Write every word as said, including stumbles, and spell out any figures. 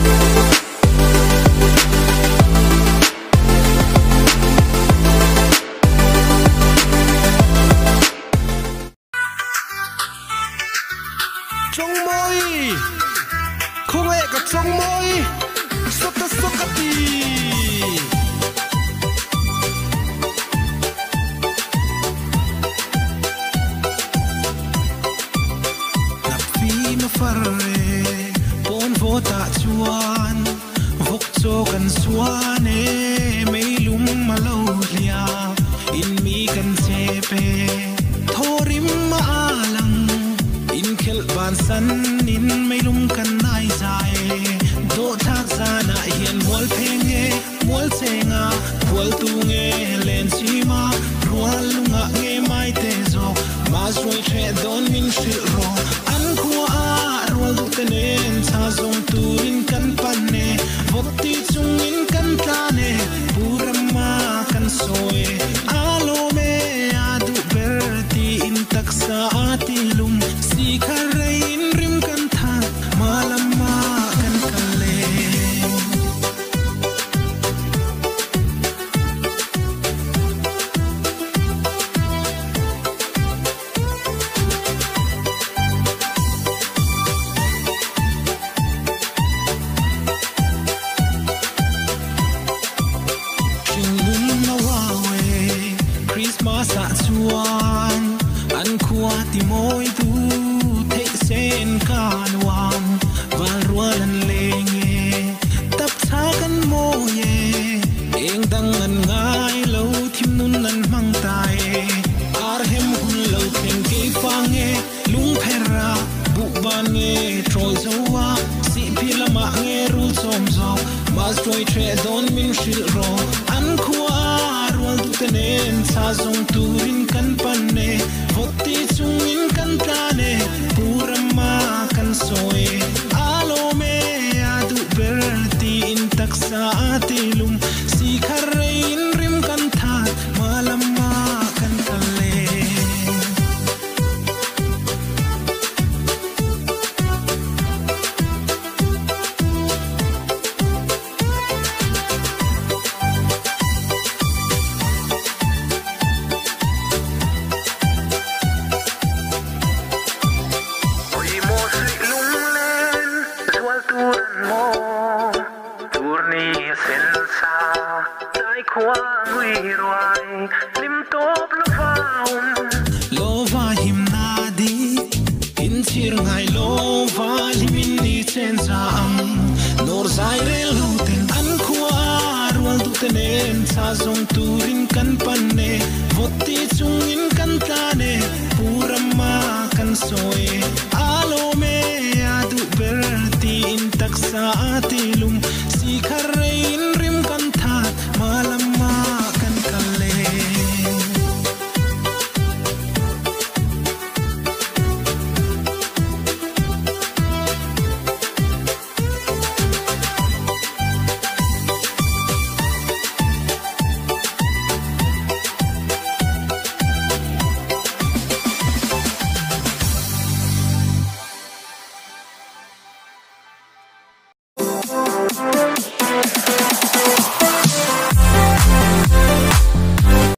trong môi không hề cả trong môi sốt ta sốt cả tì nạp phí mà phar re bốn vô ta chuan vok cho kan suan e mấy lum mà lâu lia in mi kan chepe thorim ma alang in khel ban san in mấy lum kan nai dài do thác ra na hiền mual phenge mual senga mual tu nghe lên chi ma rual lunga nghe mai te zo ma zoi che don min shil ro an khua a rual du te nen cha zong turin kan pan ne vok ti chung in kan ta ne purama kan soe alo me adu berti in taksa atilum si kharai in rim kan tha malama kan kale Christmas at suan an khua ti moi tu thei sen kan wang val ruan lenge tap tha kan mo ye eng dang an ngai lo thim nun an mang tai ar hem hun lo ken ke fange lung phera bu ban nge troi zowa si philama nge ru som zo mas troi tre don min shil ro an khua tenen sa zong turin kan panne voti chung in kan tane purama kan soe alo me adu berti in taksa atilum si kharai in rim kan tha malama kan kale lova himnadi in chir ngai lova limin ni chen sam nor zaire luten an khua rual du tenen sa zong turin